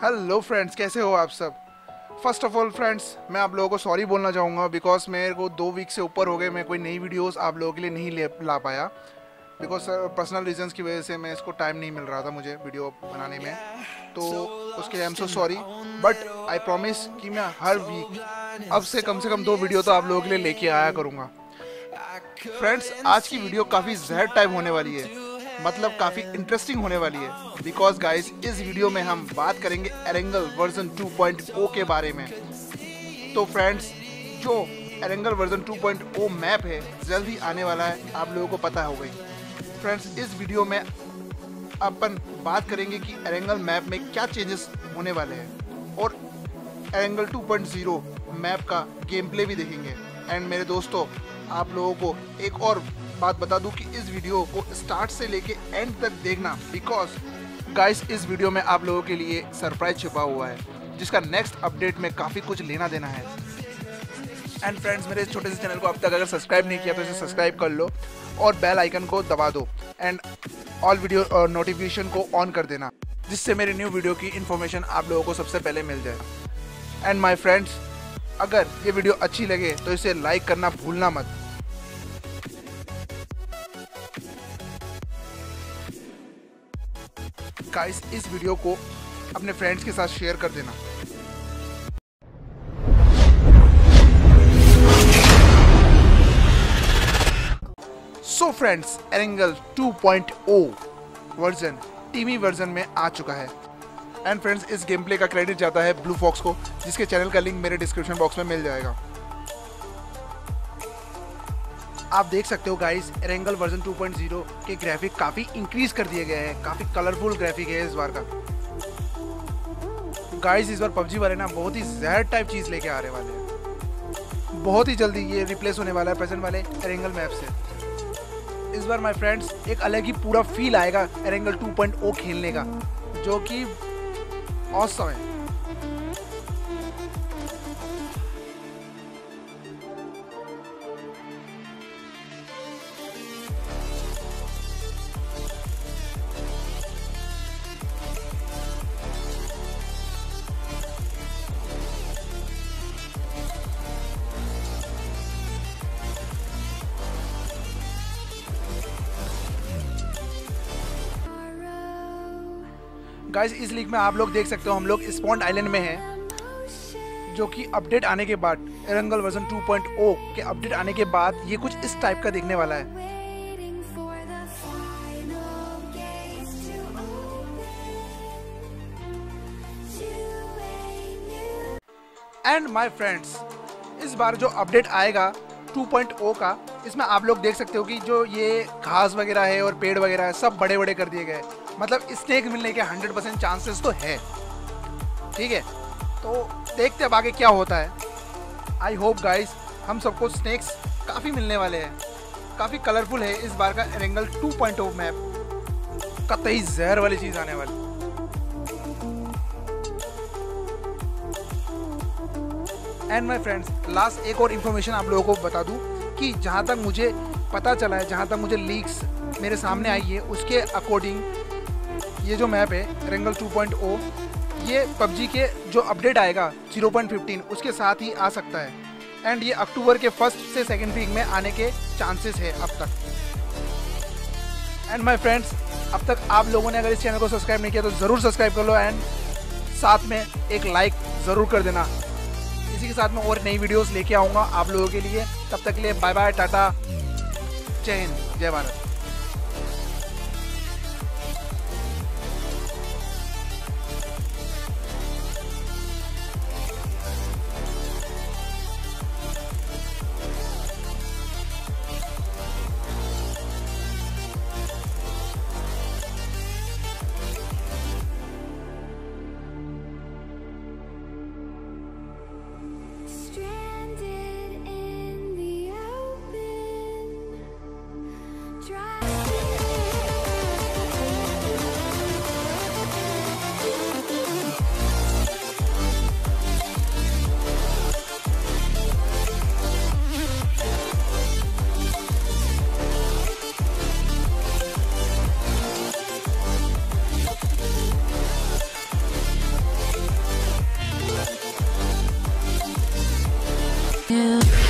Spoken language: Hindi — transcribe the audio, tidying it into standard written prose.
हेलो फ्रेंड्स, कैसे हो आप सब। फर्स्ट ऑफ ऑल फ्रेंड्स, मैं आप लोगों को सॉरी बोलना चाहूँगा बिकॉज मेरे को 2 वीक से ऊपर हो गए मैं कोई नई वीडियोस आप लोगों के लिए नहीं ला पाया बिकॉज पर्सनल रीजंस की वजह से मैं इसको टाइम नहीं मिल रहा था मुझे वीडियो बनाने में, तो उसके लिए I am so sorry. But I promise कि मैं हर वीक अब से कम 2 वीडियो तो आप लोगों के लिए लेके आया करूँगा। फ्रेंड्स, आज की वीडियो काफ़ी ज़हर टाइप होने वाली है, मतलब काफ़ी इंटरेस्टिंग होने वाली है बिकॉज गाइस इस वीडियो में हम बात करेंगे एरेंगल वर्जन 2.0 के बारे में। तो फ्रेंड्स, जो एरेंगल वर्जन 2.0 मैप है जल्दी आने वाला है, आप लोगों को पता हो गई। फ्रेंड्स, इस वीडियो में अपन बात करेंगे कि एरेंगल मैप में क्या चेंजेस होने वाले हैं और एरेंगल 2.0 मैप का गेम प्ले भी देखेंगे। एंड मेरे दोस्तों, आप लोगों को एक और बात बता दूं कि इस वीडियो को स्टार्ट से लेके एंड तक देखना बिकॉज गाइस इस वीडियो में आप लोगों के लिए सरप्राइज छुपा हुआ है जिसका नेक्स्ट अपडेट में काफ़ी कुछ लेना देना है। एंड फ्रेंड्स, मेरे इस छोटे से चैनल को अब तक अगर सब्सक्राइब नहीं किया तो इसे सब्सक्राइब कर लो और बेल आइकन को दबा दो एंड ऑल वीडियो नोटिफिकेशन को ऑन कर देना जिससे मेरे न्यू वीडियो की इन्फॉर्मेशन आप लोगों को सबसे पहले मिल जाए। एंड माय फ्रेंड्स, अगर ये वीडियो अच्छी लगे तो इसे लाइक करना भूलना मत। गाइस, इस वीडियो को अपने फ्रेंड्स के साथ शेयर कर देना। So friends, Erangel 2.0 version TiMi version में आ चुका है। एंड फ्रेंड्स, इस गेम प्ले का क्रेडिट जाता है ब्लू फॉक्स को, जिसके चैनल का लिंक मेरे डिस्क्रिप्शन बॉक्स में मिल जाएगा। आप देख सकते हो गाइस, एरेंगल वर्जन 2.0 के ग्राफिक काफ़ी इंक्रीज कर दिए गए हैं, काफ़ी कलरफुल ग्राफिक है इस बार का। गाइस, इस बार पबजी वाले ना बहुत ही जहर टाइप चीज़ लेके आ रहे वाले हैं। बहुत ही जल्दी ये रिप्लेस होने वाला है प्रेजेंट वाले एरेंगल मैप से। इस बार माय फ्रेंड्स एक अलग ही पूरा फील आएगा एरेंगल 2.0 खेलने का, जो कि ऑसम है। गाइस, इस लीग में आप लोग देख सकते हो हम लोग स्पॉन्ड आइलैंड में हैं, जो कि अपडेट आने के बाद एरेंगल वर्जन 2.0 के अपडेट आने के बाद ये कुछ इस टाइप का दिखने वाला है। एंड माय फ्रेंड्स, इस बार जो अपडेट आएगा 2.0 का, इसमें आप लोग देख सकते हो कि जो ये घास वगैरह है और पेड़ वगैरह है सब बड़े बड़े कर दिए गए, मतलब स्नेक मिलने के 100% चांसेस तो है। ठीक है, तो देखते अब आगे क्या होता है। आई होप गाइस हम सबको स्नेक्स काफ़ी मिलने वाले हैं। काफ़ी कलरफुल है इस बार का एरेंगल 2.0 मैप, कतई जहर वाली चीज़ आने वाली। एंड माय फ्रेंड्स, लास्ट एक और इन्फॉर्मेशन आप लोगों को बता दूं कि जहाँ तक मुझे पता चला है, जहाँ तक मुझे लीक्स मेरे सामने आई है, उसके अकॉर्डिंग ये जो मैप है एरेंगल 2.0 ये पबजी के जो अपडेट आएगा 0.15 उसके साथ ही आ सकता है। एंड ये अक्टूबर के 1st से 2nd वीक में आने के चांसेस है अब तक। एंड माय फ्रेंड्स, अब तक आप लोगों ने अगर इस चैनल को सब्सक्राइब नहीं किया तो ज़रूर सब्सक्राइब कर लो एंड साथ में एक लाइक ज़रूर कर देना। इसी के साथ में और नई वीडियोस लेके आऊँगा आप लोगों के लिए। तब तक के लिए बाय बाय, टाटा, जय हिंद, जय Bharat. Stranded in the open, you.